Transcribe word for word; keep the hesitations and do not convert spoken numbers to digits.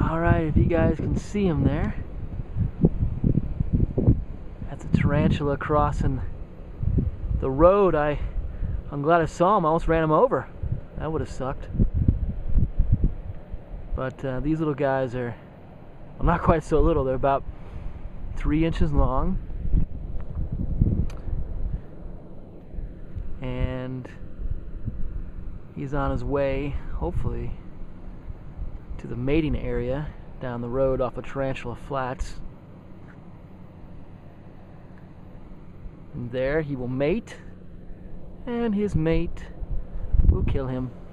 Alright, if you guys can see him there, that's a tarantula crossing the road. I, I'm glad I saw him. I almost ran him over. That would have sucked. But uh, these little guys are, well, not quite so little. They're about three inches long. And he's on his way, hopefully, to the mating area down the road off of Tarantula Flats. And there he will mate, and his mate will kill him.